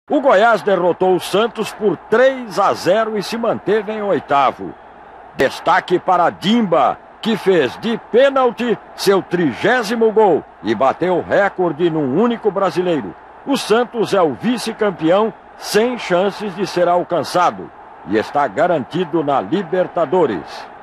O Goiás derrotou o Santos por 3-0 e se manteve em oitavo. Destaque para Dimba, que fez de pênalti seu 30º gol e bateu o recorde num único brasileiro. O Santos é o vice-campeão sem chances de ser alcançado e está garantido na Libertadores.